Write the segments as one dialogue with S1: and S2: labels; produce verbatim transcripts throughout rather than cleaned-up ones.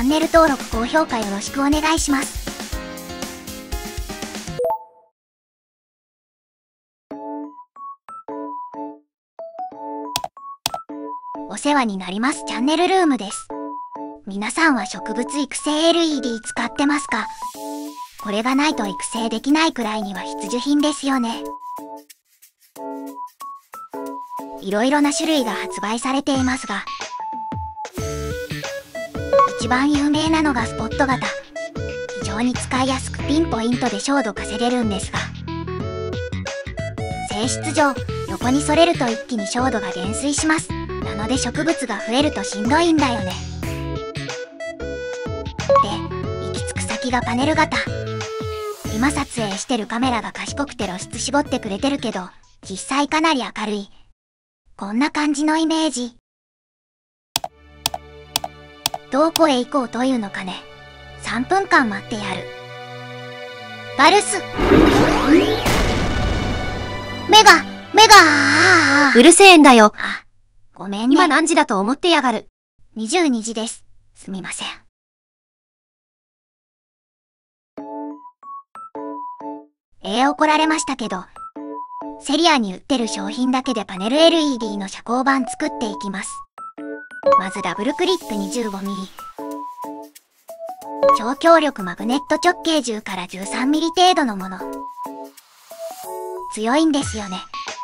S1: ャンネル登録高評価よろしくお願いします。お世話になりますチャンネルルームです。皆さんは植物育成 エルイーディー 使ってますか？これがないと育成できないくらいには必需品ですよね。いろいろな種類が発売されていますが、一番有名なのがスポット型。非常に使いやすくピンポイントで照度稼げるんですが、性質上、横にそれると一気に照度が減衰します。なので植物が増えるとしんどいんだよね。で、行き着く先がパネル型。今撮影してるカメラが賢くて露出絞ってくれてるけど、実際かなり明るい。こんな感じのイメージ。どこへ行こうというのかね。さんぷんかん待ってやる。ガルス。目が、目が、
S2: うるせえんだよ。
S1: あ、ごめんね。
S2: 今何時だと思ってやがる。
S1: にじゅうにじです。すみません。えー、怒られましたけど、セリアに売ってる商品だけでパネル エルイーディー の遮光板作っていきます。まずダブルクリップ にじゅうごミリ。超強力マグネット直径じゅうからじゅうさんミリ程度のもの。強いんですよね。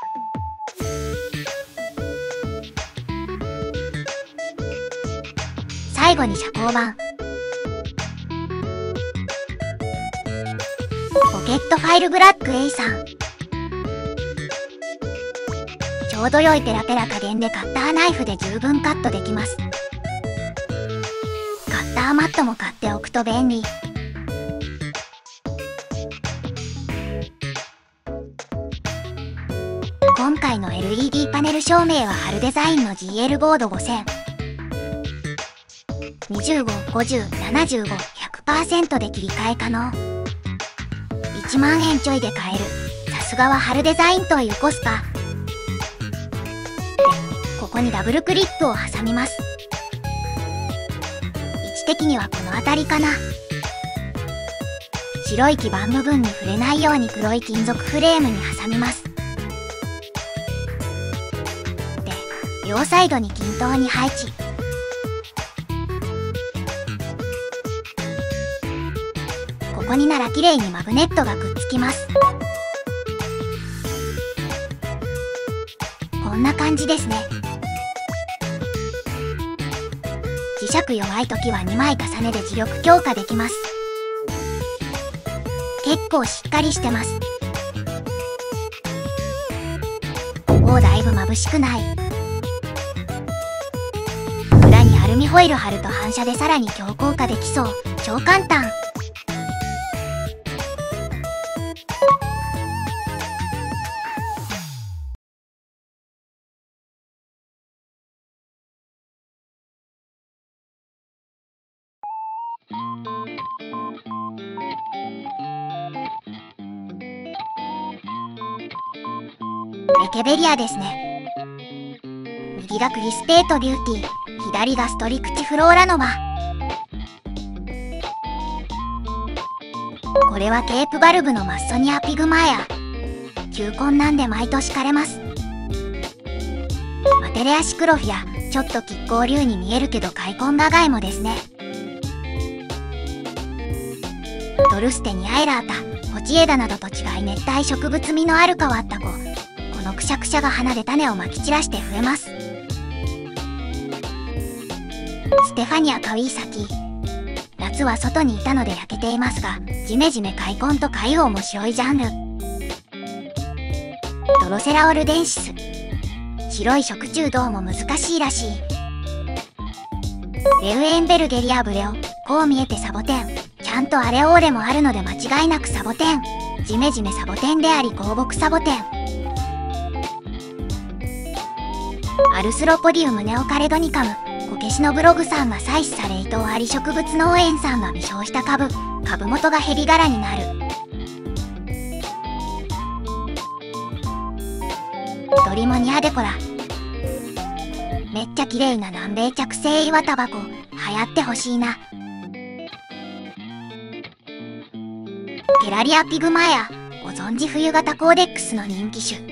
S1: 最後に遮光板。ポケットファイルブラック エーさん。ちょうど良いペラペラ加減でカッターナイフで十分カットできます。カッターマットも買っておくと便利。今回の エルイーディー パネル照明はハルデザインの ジーエル ボードごせん。にじゅうご、ごじゅう、ななじゅうご、ひゃくパーセント で切り替え可能。いちまんえんちょいで買える。さすがはハルデザインというコスパ。ここにダブルクリップを挟みます。位置的にはこの辺りかな。白い基板部分に触れないように黒い金属フレームに挟みます。で、両サイドに均等に配置。ここになら綺麗にマグネットがくっつきます。こんな感じですね。磁石弱い時はにまい重ねで磁力強化できます。結構しっかりしてます。おお、だいぶ眩しくない。裏にアルミホイル貼ると反射でさらに強硬化できそう。超簡単。レケベリアですね。右がクリスペートビューティー、左がストリクチフローラノバ。これはケープバルブのマッソニアピグマエア。球根なんで毎年枯れます。マテレアシクロフィア、ちょっと亀甲竜に見えるけど開根ガガエモですね。ドルステニアエラータ、ホチエダなどと違い熱帯植物味のある変わった子。このくしゃくしゃが花で種をまき散らして増えます。ステファニアカウイサキ。夏は外にいたので焼けていますが、ジメジメ開根と開花面白いジャンル。ドロセラオルデンシス。白い食虫どうも難しいらしい。レウエンベルゲリアブレオ。こう見えてサボテン。ちゃんとアレオーレもあるので間違いなくサボテン。ジメジメサボテンであり香木サボテン。アルスロポディウムネオカレドニカム。こけしのブログさんが採取され伊藤あり植物農園さんが微小した株。株元がヘビ柄になる。ドリモニアデコラ。めっちゃ綺麗な南米着生岩タバコ。流行ってほしいな。 ゲラリアピグマヤ、ご存知冬型コーデックスの人気種。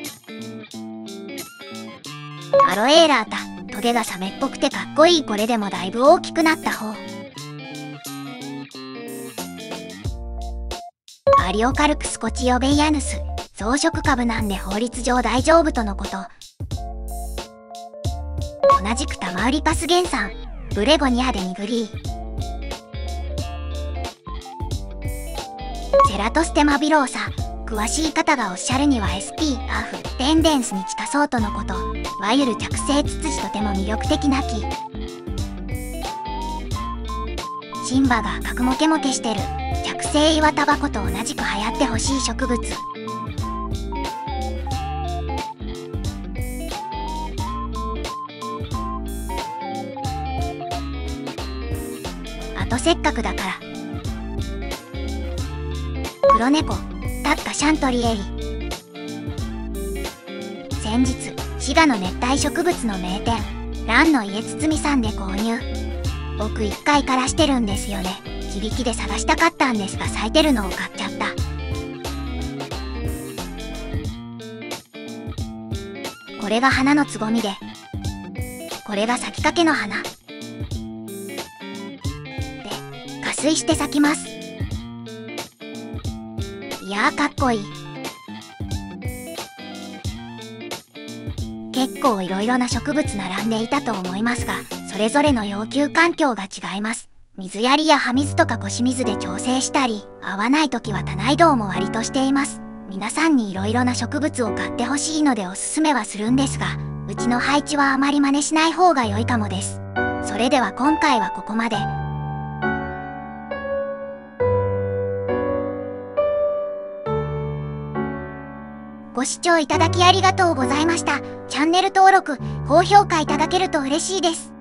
S1: アロエーラータ、トゲがサメっぽくてかっこいい。これでもだいぶ大きくなった方。アリオカルクスコチオベイアヌス、増殖株なんで法律上大丈夫とのこと。同じくタマウリパス原産、ブレゴニアデニグリー。セラトステマビローサ、詳しい方がおっしゃるには エスピー アフテンデンスに近そうとのこと。ワイル着生ツツジ、とても魅力的な木。シンバが赤くモケモケしてる。着生岩タバコと同じく流行ってほしい植物。あとせっかくだから黒猫タッカシャントリエリ。先日滋賀の熱帯植物の名店蘭の家堤さんで購入。僕いっかいからしてるんですよね。自力で探したかったんですが咲いてるのを買っちゃった。これが花のつぼみで、これが咲きかけの花で、花水して咲きます。いやーかっこいい。結構いろいろな植物並んでいたと思いますが、それぞれの要求環境が違います。水やりや葉水とか腰水で調整したり、合わない時は多内動も割としています。皆さんにいろいろな植物を買ってほしいのでおすすめはするんですが、うちの配置はあまり真似しない方が良いかもです。それでは今回はここまで。ご視聴いただきありがとうございました。チャンネル登録、高評価いただけると嬉しいです。